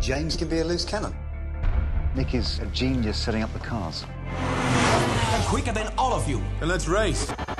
James can be a loose cannon. Nick is a genius setting up the cars. I'm quicker than all of you. Then let's race.